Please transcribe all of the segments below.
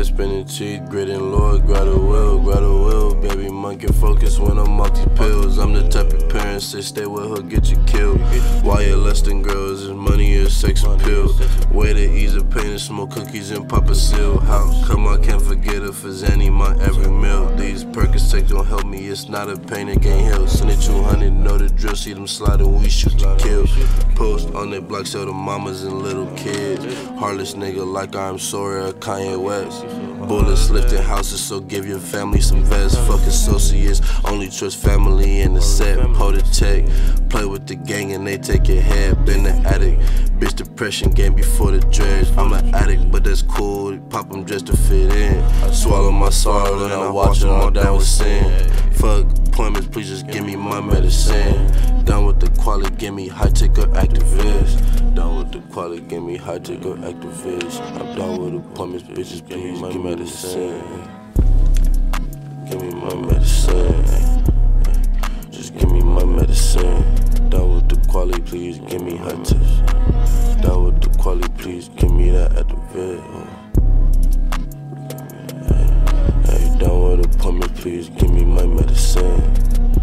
spinning teeth, gritting Lord, grab the will, baby monkey focus when I'm off these pills. I'm the type of parents say stay with her, get you killed. Why you less than girls, is money or sex appeal? Way to ease the pain and smoke cookies and pop a seal. How come I can't forget her for Zanny, my every meal? These Percocets don't help me, it's not a pain that can't heal. Send it 200, know the drill, see them sliding, we shoot to kill. Post on their block, sell the mamas and little kids. Heartless nigga like I'm sorry or Kanye West. Bullets lifting houses, so give your family some vests. Fuck associates, only trust family in the set. Pull the tech, play with the gang and they take your head. Been the addict, bitch depression game before the dreads. I'm an addict, but that's cool, pop them just to fit in. I swallow my sorrow and I watch them all down with sin. Fuck appointments, please just give me my medicine. Down with the quality, give me high-tech or activist. Down with the quality, give me high-tech or activist. I'm down with appointments, bitches, give me my medicine. Give me my medicine. Just give me my medicine. Down with the quality, please give me high-tech. Down with the quality, please give me that activist. Hey, down with appointments, please give me my medicine.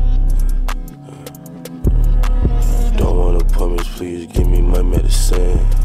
Don't want appointments, please give me my medicine.